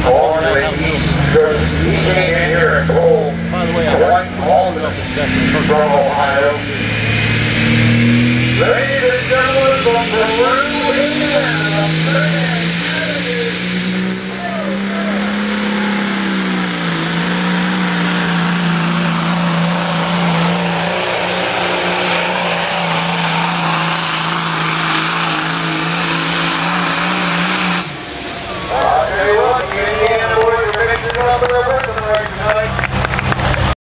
On the east coast, he came in here and pulled quite long from Ohio. Ladies and gentlemen, from